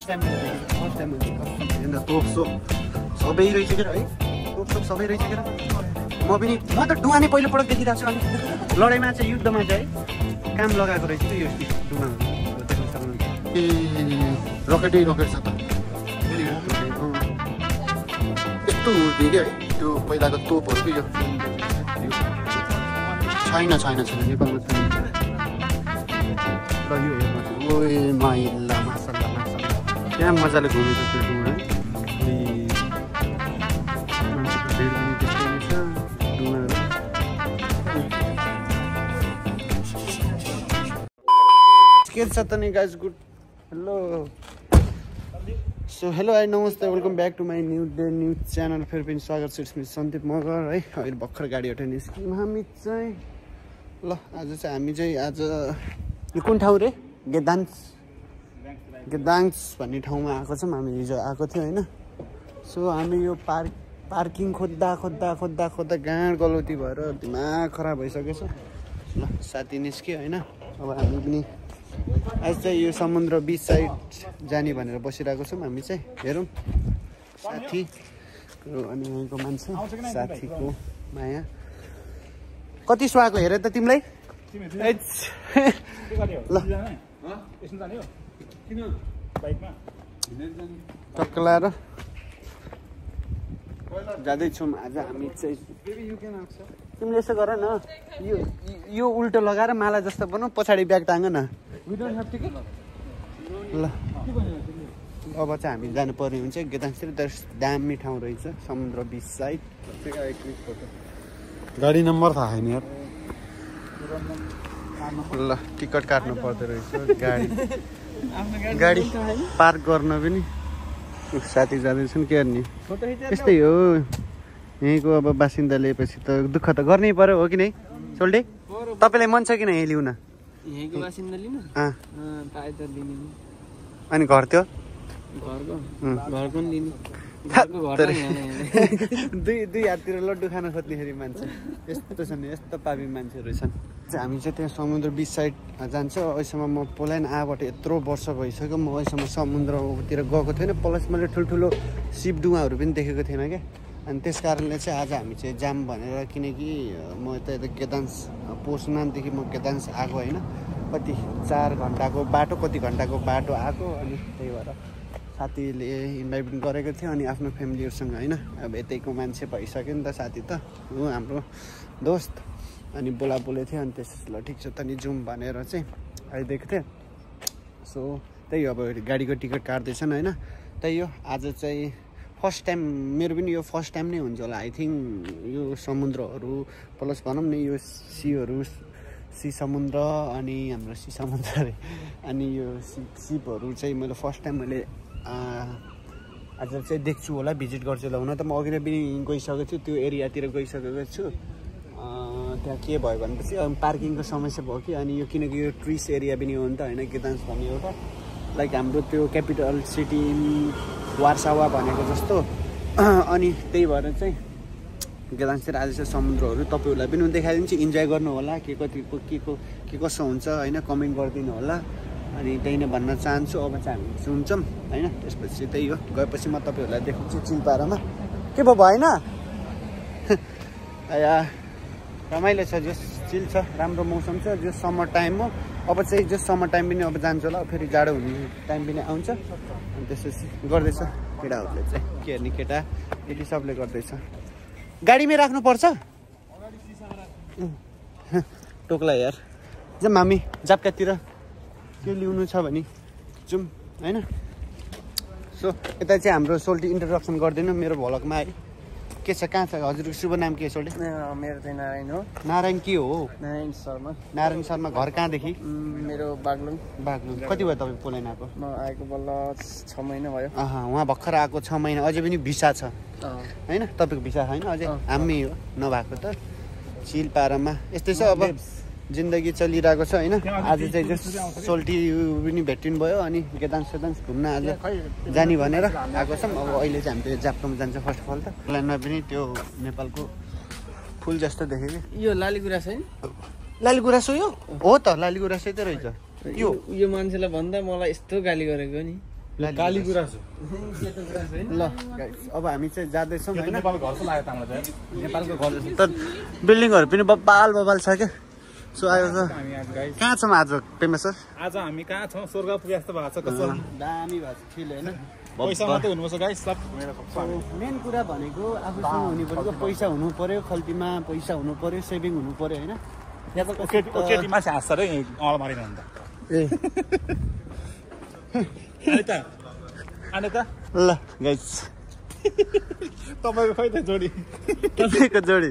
Time हुन्छ तोप्सो सबै रहेछ के है तोप्सो सबै रहेछ के म त डुवा नै पहिलोपटक देखिरहेको छु अनि लडाइँमा चाहिँ युद्धमा चाहिँ काम लगाएको रहेछ यो डुवा ए रकेटै रकेट छ त यस्तो हुन्थ्यो क्या है त्यो पहिलाको तोपहरू कि यो छैन नेपालमा छैन र यो हेर्नु ओए माइला मासल्ला त्यहाँ मजाले घुमेको त्यो डुवा के छ त नि guys good hello so hello I नमस्ते welcome back to my new day new channel फेरि पनि स्वागत छ इट्स सन्दीप मगर है अहिले भर्खर गाडी हटाइ निस्क्यौँ हामी चाहिँ ल आज चाहिँ हामी चाहिँ आज यो कुन ठाउँ रे गेदाङ्स भन्ने ठाउँमा आएको छौँ हामी हिजो आएको थियो होइन सो हामी यो पार्किङ खोज्दा गाँड गलौती भएर दिमाग खराब भइसकेछ ल साथी निस्क्यो होइन अब हामी पनि आज चाहिँ यो समुद्र बिच साइड जाने भनेर बसिरहेको छौँ हामी चाहिँ हेरौँ साथी अनि यहीँको मान्छे साथीको माया कति सुहाएको हेर त तिमीलाई ल टक्लाएर जाँदैछौँ आज हामी चाहिँ तिमीले यसो गर न यो उल्टो लगाएर माला जस्तो बनाऊ पछाडि ब्याग टाँग न ल अब चाहिँ हामी जानु पर्ने हुन्छ गेदाङतिर दामी ठाउँ रहेछ समुद्र बिच साइड गाडी नम्बर थाहा छैन यार ल टिकट काट्नु पर्दो रहेछ गाडी पार्क गर्न पनि साथी जाँदैछन् के गर्ने यस्तै हो यहीँको अब बासिन्दा लिएपछि त दुःख त गर्नै पर्यो हो कि नै सोल्टे तपाईँलाई मन छ किन यहीँ लिउन अनि घर त्यो दुई हाततिर लड्डु खान खोज्नेखेरि मान्छे यस्तो छन् यस्तो पापी मान्छेहरू छन् हामी चाहिँ त्यहाँ समुद्र बिच साइड जान्छ अहिलेसम्म म पोल्यान्ड आबाट यत्रो वर्ष भइसक्यो म अहिलेसम्म समुद्रतिर गएको थिएन प्लस मैले ठुल्ठुलो सिप डुवाहरू पनि देखेको थिएन क्या अनि त्यस कारणले चाहिँ आज हामी चाहिँ जाम भनेर किनकि म यता गेदाङ्स पोसनादेखि म गेदाङ्स आएको होइन कति 4 घन्टाको बाटो कति घन्टाको बाटो आएको अनि त्यही भएर साथीले इन्भाइट गरेको थियो अनि आफ्नो फ्यामिलीहरूसँग होइन अब यतैको मान्छे भइसक्यो नि त साथी त हो हाम्रो दोस्त अनि बोलाएको थियो अनि त्यस ल ठिक छ त नि जाउँ भनेर चाहिँ आइदिएको थिएँ सो त्यही अब गाडीको टिकट काट्दैछन् होइन त्यही हो आज चाहिँ फर्स्ट टाइम मेरो पनि यो फर्स्ट टाइम नै हुन्छ होला आई थिङ्क यो समुद्रहरू प्लस भनौँ न यो सी समुद्र अनि हाम्रो सी समुद्र अरे अनि यो सिपहरू चाहिँ मैले फर्स्ट टाइम मैले आज चाहिँ देख्छु होला भिजिट गर्छु होला हुन त म अघि नै पनि गइसकेको छु त्यो एरियातिर गइसकेको छु त्यहाँ के भयो भनेपछि पार्किङको समस्या भयो कि अनि यो किनकि यो टुरिस्ट एरिया पनि हो नि त होइन गेदाङ्स भन्ने एउटा लाइक हाम्रो त्यो क्यापिटल सिटी वार्सावा भनेको जस्तो अनि त्यही भएर चाहिँ गेदाङ्सतिर आज चाहिँ समुद्रहरू तपाईँहरूलाई पनि देखाइदिन्छु इन्जोय गर्नु होला के कसो हुन्छ होइन कमेन्ट गरिदिनु होला अनि त्यही नै भन्न चाहन्छु अब चाहिँ हामी सुन्छौँ होइन त्यसपछि त्यही हो गएपछि म तपाईँहरूलाई देखाउँछु चिलपारामा के भयो भएन रमाइलो छ जो चिल छ राम्रो मौसम छ जो समर टाइम हो अब चाहिँ जो समर टाइम पनि अब जान्छ होला फेरि जाडो हुने टाइम पनि आउँछ अनि त्यसपछि गर्दैछ केटाहरूले चाहिँ के हेर्ने केटा केटी सबले गर्दैछ गाडीमै राख्नुपर्छ टोक्ला यार जाउँ हामी जाप्कातिर के लिनु छ भने जाउँ होइन सो यता चाहिँ हाम्रो सोल्टी इन्ट्रोडक्सन गरिदिनु मेरो भ्लगमा है के छ कहाँ छ हजुरको शुभ नाम के सोल्टी मेरो चाहिँ नारायण हो नारायण के हो नारायण शर्मा घर कहाँदेखि मेरो बागलुङ कति भयो तपाईँ पोल्यान्ड आएको म आएको बल्ल 6 महिना भयो उहाँ भर्खर आएको 6 महिना अझै पनि भिसा छ होइन तपाईँको भिसा छैन अझै हामी हो नभएको त चिलपारामा यस्तै छ अब जिन्दगी चलिरहेको छ होइन आज चाहिँ जस्ट सोल्टी पनि भेटिनु भयो अनि गेदाङ्स घुम्न आज जाने भनेर आएको छौँ अब अहिले चाहिँ हामी त्यो जाप्कामा जान्छ फर्स्ट अफ अल त पोल्यान्डमा पनि त्यो नेपालको फुल जस्तो देखेँ कि यो लालीगुराँस होइन लालीगुराँस हो यो हो त लालीगुराँसै त रहेछ यो मान्छेलाई भन्दा मलाई यस्तो गाली गरेको नि काली कुरा छ ल गाइस अब हामी चाहिँ जाँदैछौँ हैन नेपालको घर जस्तो लाग्यो तामलाई नेपालको घर जस्तो त बिल्डिङहरु पनि बबाल बबाल छ के सो आयो त हामी आज गाइस कहाँ छौँ आज पेमेस सर आज हामी कहाँ छौँ स्वर्ग पुगे जस्तो भएको छ कसम दामी भएको छ फिल हैन पैसा मात्रै हुनुपर्छ गाइस सब मेरो मेन कुरा भनेको आफूसँग हुनु पर्यो पैसा हुनु पर्यो खल्तीमा पैसा हुनु पर्यो सेभिङ हुनु पर्यो हैन केटी मान्छे हाँस्छ रे अलमारीमा अन्त ए आने त ल गाइस तपाईको खै त जोडी तपाईँको जोडी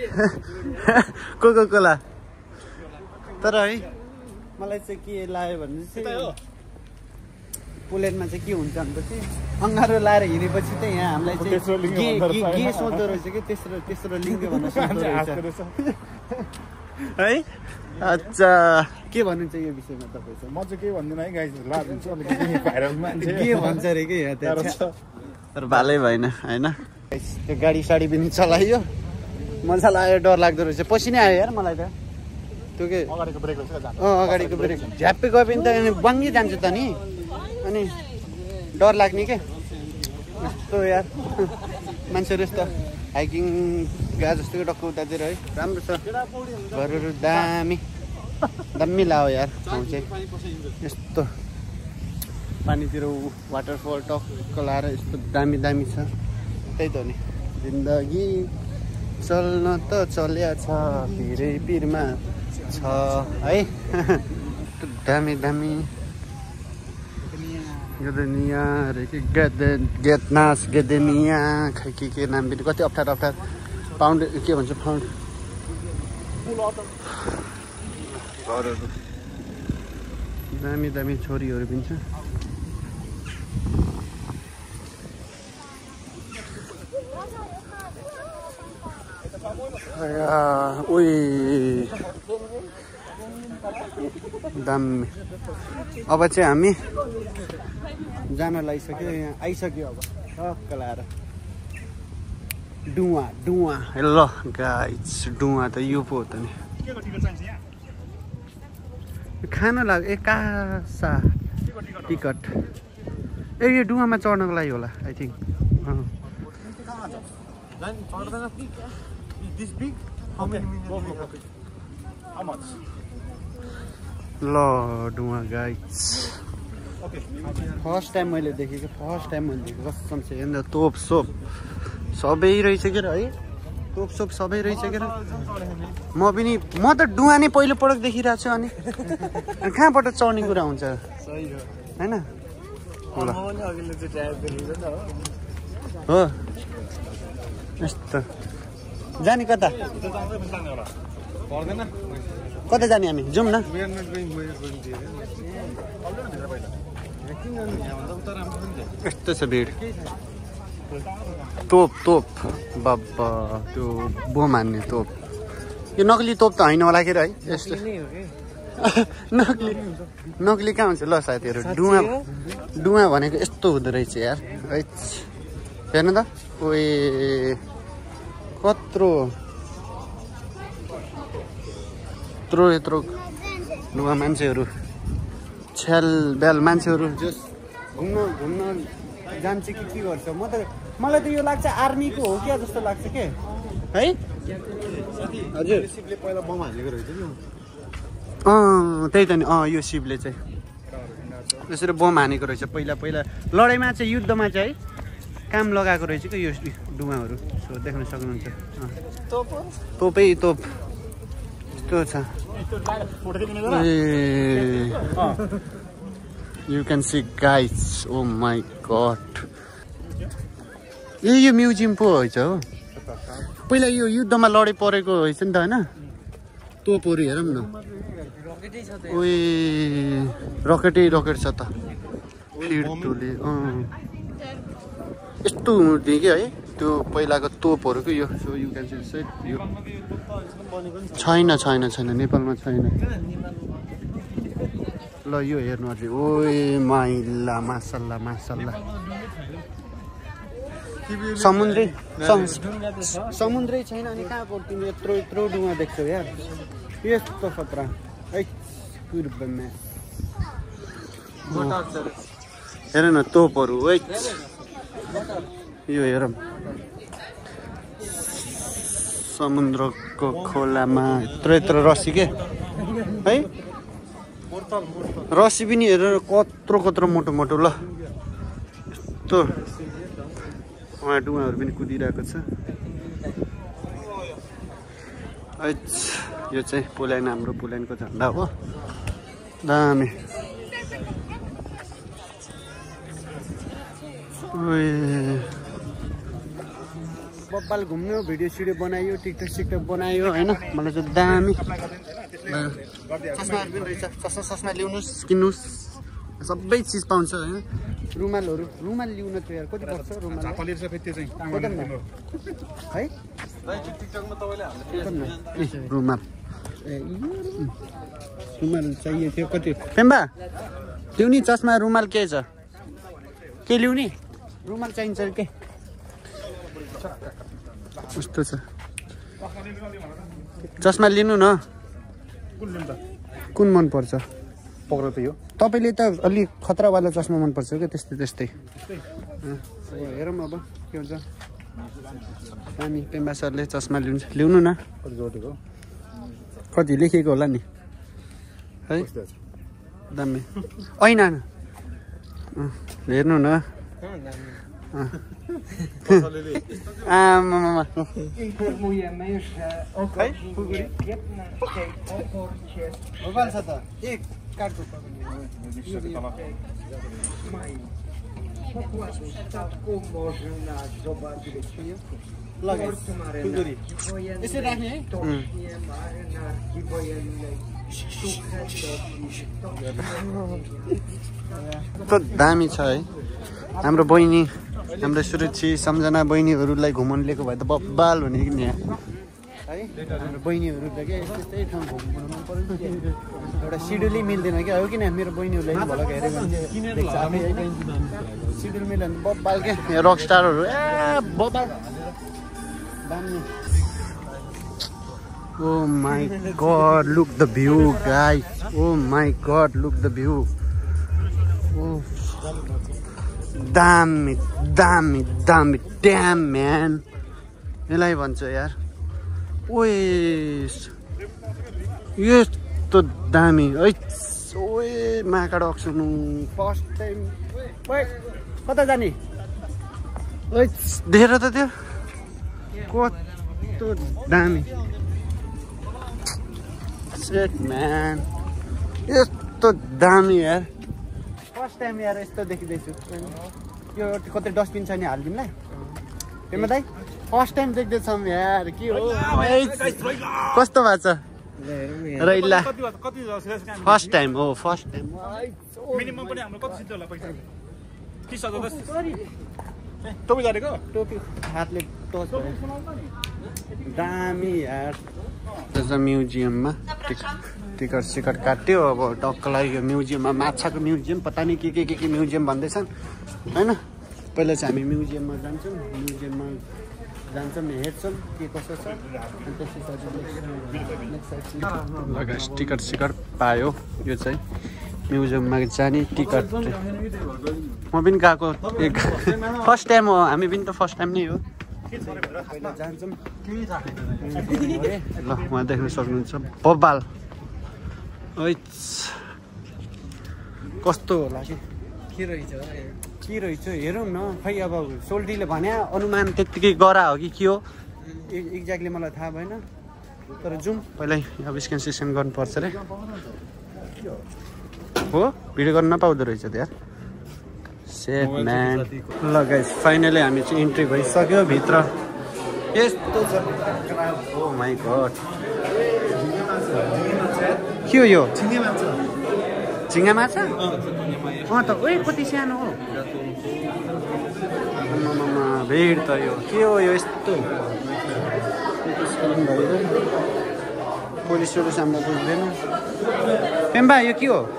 कोको कोला तर है मलाई चाहिँ के लाग्यो भने चाहिँ पोल्यान्डमा चाहिँ के हुन्छ भनेपछि अङ्गारो लाएर हिँडेपछि चाहिँ यहाँ हामीलाई चाहिँ के सोध्दो रहेछ कि तेस्रो लिङ्ग भनेर सोध्दो रहेछ है अच्छा के भन्नुहुन्छ यो विषयमा तपाईँ चाहिँ म चाहिँ के भन्दिनँ है गाइस लाज हुन्छ अलिकति भाइरल मान्छे के भन्छ अरे कि यहाँ तर तर भालै भएन होइन त्यो गाडी साडी पनि चलाइयो मजा लाग्यो डर लाग्दो रहेछ पसिनै आयो यार मलाई त त्यो के अगाडिको ब्रेक रहेछ जान्छ अगाडिको ब्रेक झ्याप्पै गयो भने त बङ्गी जान्छ त नि अनि डर लाग्ने के यस्तो यार मान्छेहरू यस्तो हाइकिङ गए जस्तो टक्क उतातिर है राम्रो छ घरहरू दामी दामी लाग्यो यार ठाउँ चाहिँ यस्तो पानीतिर वाटरफल टक्क लाएर यस्तो दामी दामी छ त्यही त हो नि जिन्दगी चल्न त चल्या छ पिरै पिरमा छ है दामी दामी गेदेनिया अरे कि गेटनास गेदेनिया खै के नाम पनि कति अप्ठ्यारो पाउन्ड के भन्छ फाउन्ड घरहरू दामी दामी छोरीहरू पनि छ उही दामी अब चाहिँ हामी जान लागिसक्यो यहाँ आइसक्यो अब टक्क लाएर डुवा ल गाइस डुवा त यो पो हो त नि खान लाग्यो ए कासा टिकट ए यो डुवामा चढ्नको लागि होला आई थिङ्क ल डुवा गाइस फर्स्ट टाइम मैले देखेको कसम चाहिँ अन्त तोप सोप सबै रहेछ के है तोप सोप सबै रहेछ के म त डुवा नै पहिलोपटक देखिरहेको छु अनि कहाँबाट चढ्ने कुरा हुन्छ होइन हो यस्तो जाने कता कता जाने हामी जाउँ न यस्तो छ भिड तोप बाबा त्यो बोम हान्ने तोप यो नक्ली तोप त होइन होला के है यस्तो नक्ली कहाँ हुन्छ ल साथीहरू डुवा भनेको यस्तो हुँदो रहेछ यार हेर्नु त ओए कत्रो यत्रो डुवा मान्छेहरू छ्याल ब्याल मान्छेहरू जस घुम्न जान्छ कि के गर्छ मलाई त यो लाग्छ आर्मीको हो क्या जस्तो लाग्छ के है हजुर शिवले पहिला बम हालेको रहेछ नि त्यही त नि यो शिवले चाहिँ यसरी बम हानेको रहेछ पहिला लडाइँमा चाहिँ युद्धमा चाहिँ काम लगाएको रहेछ कि यो डुवाहरू सो देख्न सक्नुहुन्छ तोपै तोप यस्तो छ You can see guys, oh my god. यो म्युजियम पो रहेछ हो पहिला यो युद्धमा लडे परेको रहेछ नि त होइन तोपहरू हेरौँ न ओए रकेट छ त फिर्तुले यस्तो हुन्थ्यो कि है त्यो पहिलाको तोपहरूको यो सो यु क्यान सी यो छैन नेपालमा छैन ल यो हेर्नु अझै ओए माइला मासल्ला समुद्रै छैन अनि कहाँको तिमी यत्रो डुवा देख्छौ यार यस्तो खतरा है हेर न तोपहरू है यो हेरौँ समुद्रको खोलामा यत्रो रसी के है रसी पनि हेरेर कत्रो मोटो मोटो ल यस्तो उहाँ डुवाहरू पनि कुदिरहेको छ यो चाहिँ पुल्यान हाम्रो पुल्यानको झन्डा हो दामी बब्बाल घुम्यो भिडियो सिडियो बनायो टिकटक सिकटक बनायो होइन मलाई चाहिँ दामी चस्माहरू पनि रहेछ चस्मा ल्याउनुहोस् किन्नुहोस् सबै चिज पाउँछ होइन रुमाल लिउन थियो यार कति पर्छ रुमाल है रुमाल चाहियो थियो कति पेम्बा ल्याउने चस्मा रुमाल के छ के ल्याउने रुमाल चाहिन्छ के कस्तो छ चस्मा लिनु न कुन मन पर्छ पक्र त यो तपाईँले त अलिक खतरावाला चस्मा मन पर्छ क्या त्यस्तै हेरौँ अब के हुन्छ दामी पेम्बा सरले चस्मा ल्याउनु न कति लेखेको होला नि है दामी ऐना हेर्नु न आमामा Informujemy, że okazuje 15 oporcie pokładu statku można zobaczyć port marynarki wojennej, stocznie marynarki wojennej, sztukę कस्तो दामी छ है हाम्रो बहिनी हाम्रो सुरक्षी सम्झना बहिनीहरूलाई घुमाउनु लिएको भए त बब्बाल हुने कि नि है हाम्रो बहिनीहरू त क्या यस्तै ठाउँ घुम्नु मन पर्यो एउटा सिड्युलै मिल्दैन क्या हो किन मेरो बहिनीहरूलाई भल हेऱ्यो भने सिड्युल मिल्यो भने बब्बाल क्या यहाँ रक स्टारहरू बब्बाल दामी Oh my god, look the view guys. Oh my god, look the view. Oh, damn man. यसलाई भन्छ यार ओए यस्तो दामी है ओए महाकाड अक्सुनु फर्स्ट टाइम कता जाने ओए देखेर त त्यो कस्तो दामी सेट म्यान यस्तो दामी यार फर्स्ट टाइम यार यस्तो देखिँदैछु यो कतै डस्टबिन छ नि हालिदिउँलाई पेम्बा दाइ फर्स्ट टाइम देख्दैछौँ यार के हो कस्तो भएको छ रैला फर्स्ट टाइम हो फर्स्ट टाइम मिनिमम पनि हाम्रो कति सिट होला पैसा 30,000 टोपी गरेको टोपी हातले टच दामी यार त्यस म्युजियममा टिकट सिकट काट्यो अब टक्कलाई यो म्युजियममा माछाको म्युजियम पता नि के म्युजियम भन्दैछन् होइन पहिला चाहिँ हामी म्युजियममा जान्छौँ हेर्छौँ के कसो छ अनि त्यसपछि टिकट सिकट पायो यो चाहिँ म्युजियममा जाने टिकट म पनि गएको फर्स्ट टाइम हो हामी पनि त फर्स्ट टाइम नै हो पहिला जान्छौँ ल उहाँ देख्न सक्नुहुन्छ बब्बाल कस्तो होला के रहेछ हेरौँ न खै अब सोल्टीले भने अनुमान त्यत्तिकै गरा हो कि के हो एक्ज्याक्टली मलाई थाहा भएन तर जाउँ पहिला अब स्क्यान सेसन गर्नुपर्छ अरे हो भिडियो गर्न नपाउँदो रहेछ त यार सेट म्यान ल गाइस फाइनली हामी चाहिँ इन्ट्री भइसक्यो भित्र यस्तो छ ओ माई गड के हो यो झिङ्गा माछा त ओइ कति सानो हो भिड त यो के हो यो यस्तो पुलिसहरू सामना बुझ्दैन पेम्बा यो के हो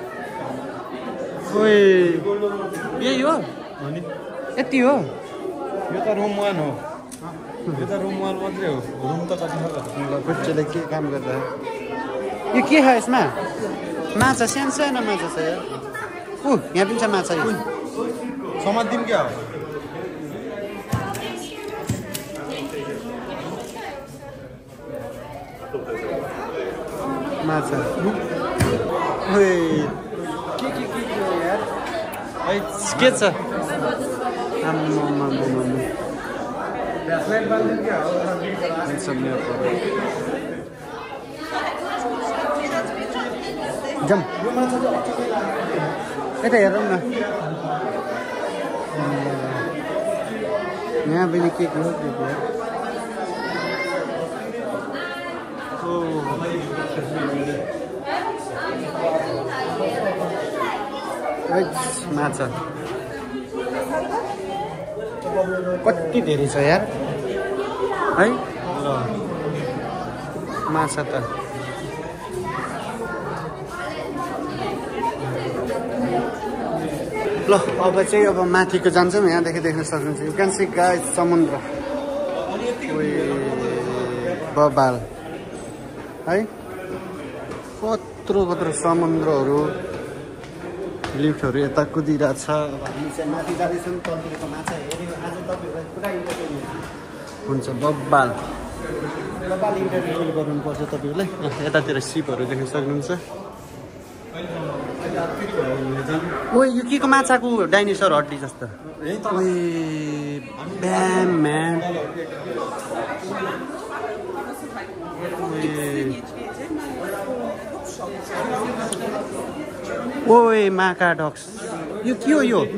ओइ यही हो यति हो यो त रुम 1 हो यो त रुम 1 मात्रै हो रुम त कति छ ल बच्चाले के काम गर्दा यो के हो यसमा माछा सानो माछा छ यार यहाँ पनि छ माछा समातिम क्या हो माछा के छ जाम यता हेरौँ न यहाँ पनि के हो माछा कति धेरै छ यार है ल माछा त ल अब चाहिँ अब माथिको जान्छौँ यहाँदेखि देख्न सक्नुहुन्छ यु क्यान सी गाइस समुद्र बबाल है कत्रो कत्रो समुद्रहरू लिफ्टहरू यता कुदिरहेछ अब हामी चाहिँ माथि जाँदैछौँ तलतिरको माछा हेऱ्यो आज तपाईँहरूलाई पुरा इन्टरभ्यू हुन्छ बब्बाल बब्बाल इन्टरभ्यू गर्नुपर्छ तपाईँहरूले यतातिर सिपहरू देख्न सक्नुहुन्छ ओ यो के को माछाको डाइनोसर हड्डी जस्तो ब्याम म्यान ओए माका डक्स यो के हो यो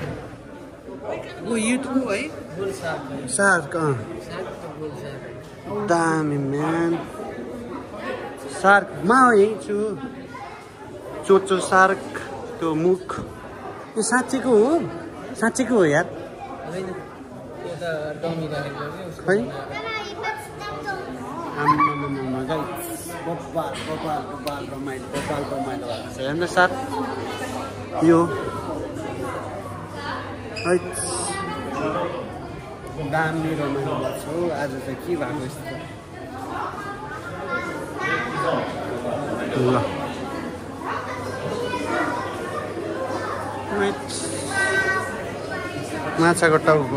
यो है सार्क दामी म्यान सार्कमा हो यही छु चोचो सार्क त्यो मुख यो साँच्चीको हो यार खै बब्बाल रमाइलो हेर्नु सार यो दामी रमाइलो भएको छ आज चाहिँ के भएको यस्तो ल माछाको टाउको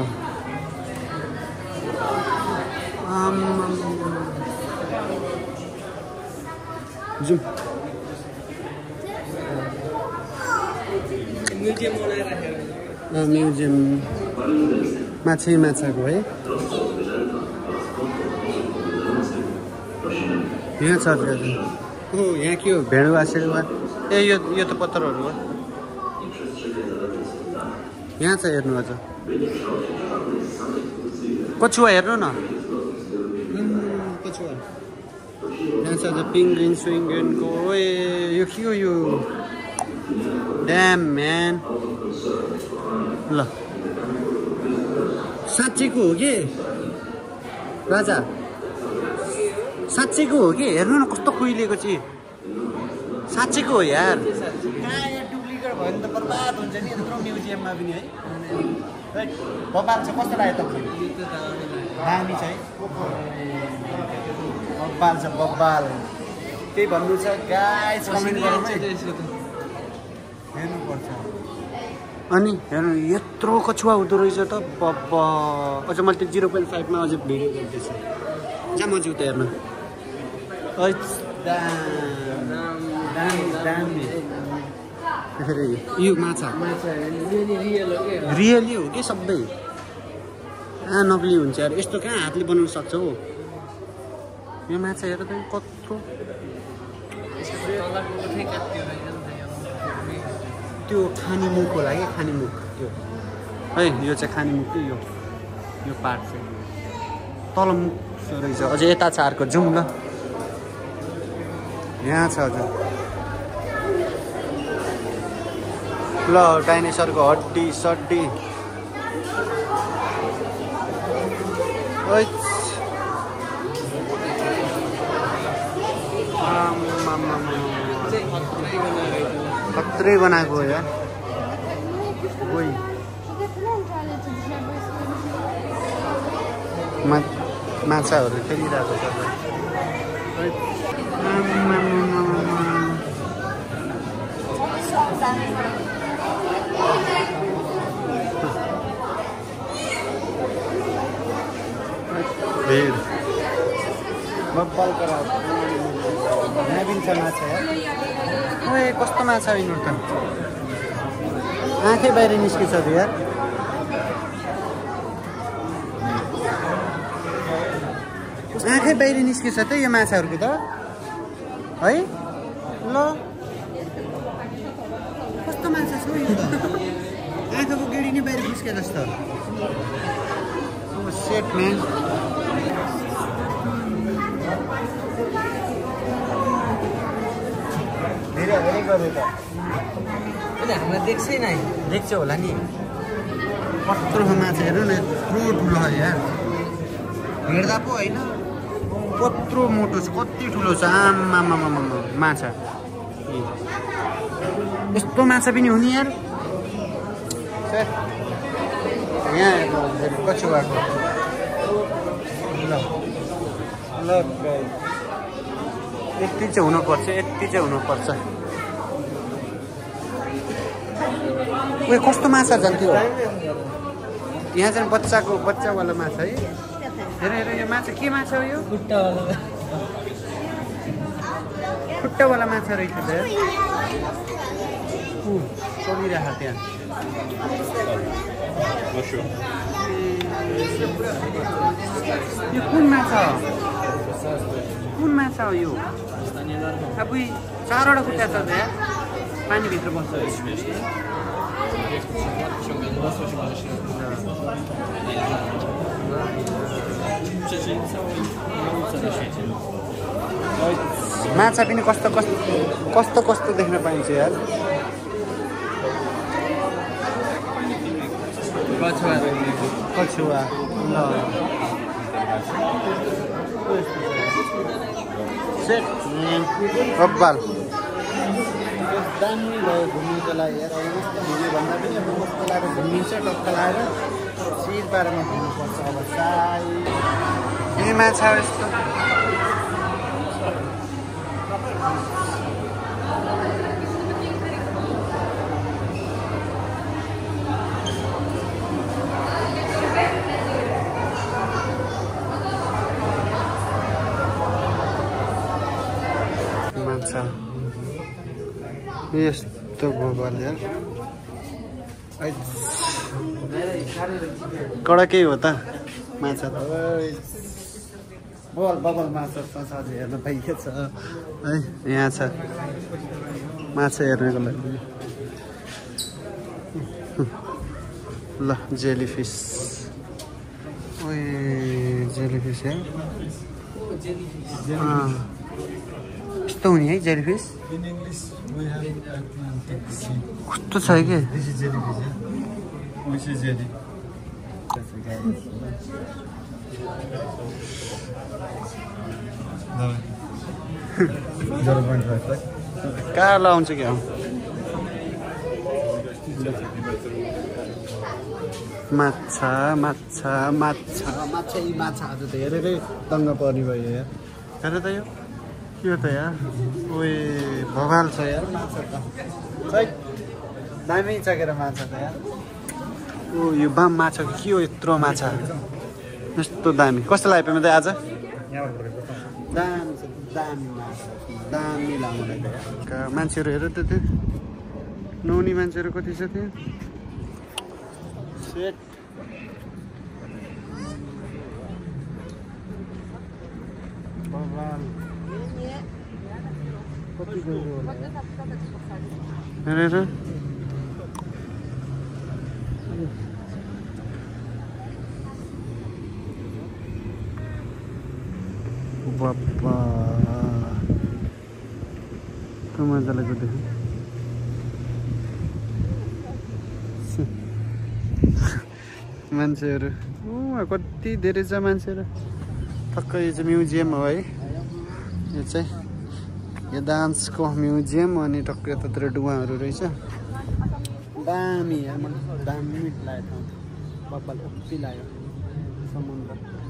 जुम म्युजियम माछाको है यहाँ छ ओ यहाँ के हो भेडुवा सेडुवा ए यो त पत्थरहरू हो यहाँ छ हेर्नु अझ कछुवा हेर्नु न कछुवा यहाँ छ अझ पिङ्गुइन स्विङ्गुइनको ए यो के हो यो ड्याम म्यान ल साँच्चीको हो कि राजा साँच्चीको हो कि हेर्नु न कस्तो कुहिलेको चाहिँ साँच्चीको हो यार डुप्लिकेट भयो भने त बर्बाद हुन्छ नि यत्रो म्युजियममा पनि है बब्बाल छ कस्तो लाग्यो तपाईँलाई दामी छ है बब्बाल छ बब्बाल त्यही भन्नु छ गाइस कमेन्ट गर्नु हेर्नुपर्छ अनि हेर्नु यत्रो कछुवा हुँदो रहेछ त बब्बा अझ मैले त्यो 0.5 मा अझै भिडियो गर्दैछु जहाँ म जुत्ता हेर्नु दामी यो माछा रियली हो कि सबै नक्ली हुन्छ यार यस्तो कहाँ हातले बनाउन सक्छ हो यो माछा हेर त कत्रो त्यो खाने मुख होला कि खाने मुख त्यो है यो चाहिँ खाने मुख यो पार्ट चाहिँ तल मुख रहेछ अझै यता छ अर्को जाउँ ल यहाँ छ अझ ल डाइनोसरको हड्डी सड्डी खत्रै बनाएको हो यार माछाहरू खेलिरहेको छ बब्बल कराउ यहाँ पनि छ माछा यार ओए कस्तो माछा हो यिनीहरू त आँखै बाहिर निस्किन्छ त यार आँखै बाहिर निस्किन्छ त यो माछाहरूको त है ल कस्तो माछा छ यो त आँखाको गेडी नै बाहिर निस्के जस्तो सेट म्यान धेरै धेरै गर्यो त हामीलाई देख्छै नै देख्छ होला नि कत्रो माछा हेर्नु न यत्रो ठुलो हो यार हेर्दा पो होइन कत्रो मोटो छ कति ठुलो छ आमामामा माछा यस्तो माछा पनि हुने यार यहाँ कछुवाको ल ल यति चाहिँ हुनुपर्छ यति चाहिँ हुनुपर्छ उयो कस्तो माछा जान्थ्यो यहाँ चाहिँ बच्चावाला माछा है हेर हेर यो माछा के माछा हो यो खुट्टावाला माछा रहेछ त चलिरहेको त्यहाँ यो कुन माछा हो यो अब 4वटा खुट्टा छ त्यहाँ पानीभित्र बस्छ माछा पनि कस्तो देख्न पाइन्छ यार कछुवा ल सेट बब्बल दामी भयो घुम्नुको लागि यार भिडियो भन्दा पनि अब कस्तो लागेर घुमिन्छ टक्क लगाएर सिर पारेमा घुम्नुपर्छ अब सायद यही माछा यस्तो यस्तो गोबर यार कडकै हो त माछा त बबल माछा साथी हेर्न पाइएको छ है यहाँ छ माछा हेर्नको लागि ल जेलीफिस ओए जेलीफिस है कस्तो हुने है जेलीफिस कस्तो छ कि कहाँ लाउँछ क्या माछा माछा माछा माछा यी माछाहरू त हेरेरै दङ्ग पर्ने भयो यार हेर त यो त यार ओए भवाल छ यार माछा त खै दामी चकेर माछा त यार ओ यो बाम माछा के हो यत्रो माछा यस्तो दामी कस्तो लाग्यो पेमा त आज दामी छ दामी माछा दामी लाउँदै यार मान्छेहरू हेर त त्यो नौनी मान्छेहरू कति छ त्यहाँ सेट भवाल कति गयो होला हेर बाप्पा के मजा लाग्यो देख मान्छेहरू कति धेरै छ मान्छेहरू ठक्कै यो चाहिँ म्युजियम हो है यो चाहिँ यो डान्सको म्युजियम अनि टक्कै यतातिर डुवाहरू रहेछ दामी यार मलाई दामी लाग्यो बब्बल कति लाग्यो समुद्र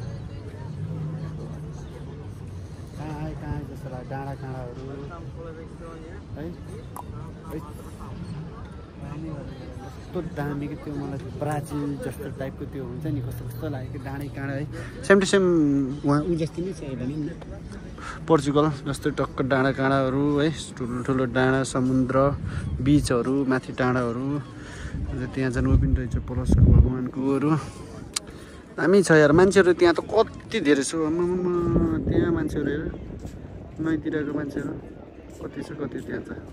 कहाँ जस्तो लाग्यो डाँडाकाँडाहरू है कस्तो दामी कि त्यो मलाई ब्राजिल जस्तो टाइपको त्यो हुन्छ नि कस्तो कस्तो लाग्यो कि डाँडै काँडा है सेम टु सेम उहाँ ऊ जस्तो नै छ हेर्दा नि पोर्चुगल जस्तै टक्क डाँडा काँडाहरू है ठुलो डाँडा समुद्र बिचहरू माथि डाँडाहरू त्यहाँ जानु पनि रहेछ पलसको भगवान्कोहरू दामी छ यार मान्छेहरू त्यहाँ त कति धेरै छ त्यहाँ मान्छेहरू हेर नैतिरको मान्छेहरू कति छ कति त्यहाँ त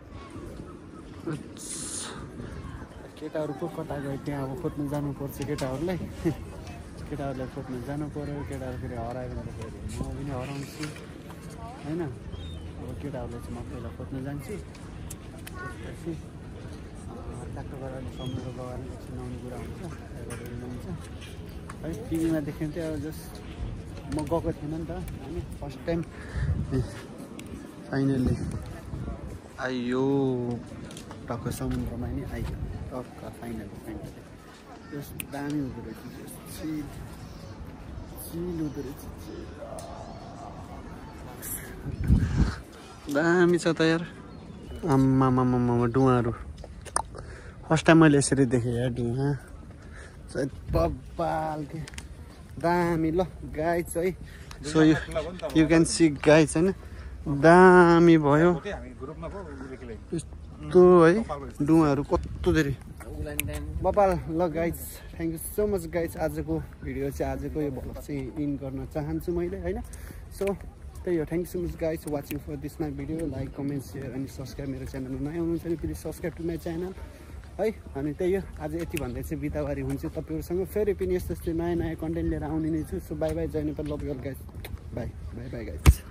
केटाहरू को कता गयो त्यहाँ अब खोज्नु जानुपर्छ केटाहरूलाई केटाहरूलाई खोज्नु जानु पऱ्यो केटाहरू फेरि हरायो भने फेरि म पनि हराउँछु होइन अब केटाहरूलाई चाहिँ म पहिला खोज्नु जान्छु त्यसपछि ट्याक्टर गरेर समुद्र गएर चिनाउने कुरा हुन्छ हुन्छ है टिभीमा देख्यो चाहिँ अब जस्ट म गएको थिएन नि त होइन फर्स्ट टाइम फाइनल्ली आइयो टक्क समुद्रमा नि आइयो टक्क फाइनल्ली जस्ट दामी हुँदो रहेछ चिल हुँदो रहेछ दामी छ त यार आम्मामामा डुवाहरू फर्स्ट टाइम मैले यसरी देखेँ यार डुवा बब्बाल के दामी ल गाइज है so you can see guys होइन दामी भयो यस्तो है डुवाहरू कस्तो धेरै बब्बाल ल guys thank you so much guys आजको भिडियो चाहिँ आजको यो भ्लग चाहिँ इन गर्न चाहन्छु मैले होइन सो त्यही हो thank you so much guys watching for this my video like comment share अनि सब्सक्राइब मेरो च्यानलमा नयाँ हुनुहुन्छ भने please subscribe to my channel है अनि त्यही हो आज यति भन्दै चाहिँ बितावारी हुन्छ तपाईँहरूसँग फेरि पनि यस्तो यस्तो नयाँ नयाँ कन्टेन्ट लिएर आउने नै छु सो बाई बाई जय Nepal love you all guys bye bye bye guys